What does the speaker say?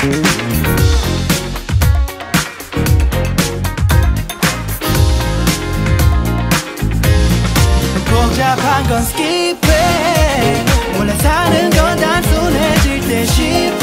복잡한 건 skip it. 몰래 사는 건 단순해질 때 쉽